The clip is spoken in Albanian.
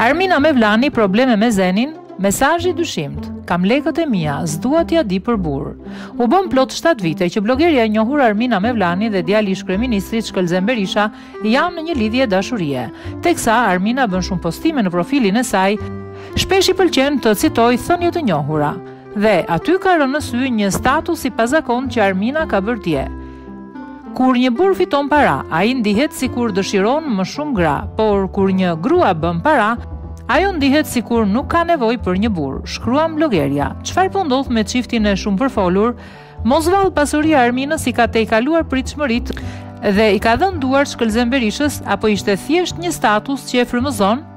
Armina Mevlani probleme me Zenin, mesazhi dyshimt. Kam lekët e mia, s'dua t'ja di për burr. U bën plot 7 vite që blogeria e njohur Armina Mevlani dhe djali i kryeministrit Shkëlzen Berisha janë në një lidhje dashurie. Teksa Armina bën shumë postime në profilin e saj, shpesh i pëlqen të citoj thënie të njohura. Dhe aty ka rënë në sy një status i pazakon që Armina ka bërë dje. Kur një burr fiton para, ai ndihet sikur dëshiron më shumë gra, por kur një grua bën para, ajo ndihet sikur nuk ka nevojë për një burr, shkruan blogeria. Çfarë po ndodh me çiftin e shumë përfolur? Mos vall pasuria e Arminës i ka tejkaluar pritshmëritë dhe i ka dhënë duar Shkëlzen Berishës, apo ishte thjesht një status që e frymëzon?